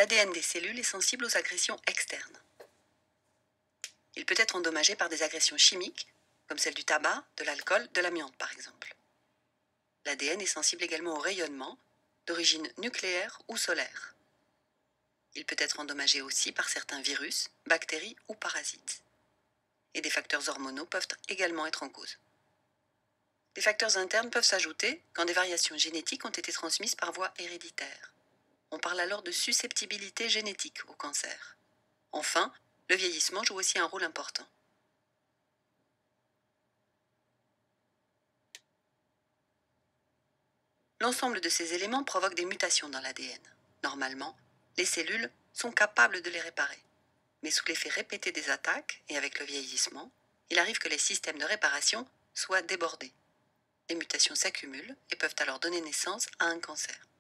l'ADN des cellules est sensible aux agressions externes. Il peut être endommagé par des agressions chimiques, comme celles du tabac, de l'alcool, de l'amiante par exemple. L'ADN est sensible également au rayonnement, d'origine nucléaire ou solaire. Il peut être endommagé aussi par certains virus, bactéries ou parasites. Et des facteurs hormonaux peuvent également être en cause. Des facteurs internes peuvent s'ajouter quand des variations génétiques ont été transmises par voie héréditaire. On parle alors de susceptibilité génétique au cancer. Enfin, le vieillissement joue aussi un rôle important. L'ensemble de ces éléments provoque des mutations dans l'ADN. Normalement, les cellules sont capables de les réparer. Mais sous l'effet répété des attaques et avec le vieillissement, il arrive que les systèmes de réparation soient débordés. Les mutations s'accumulent et peuvent alors donner naissance à un cancer.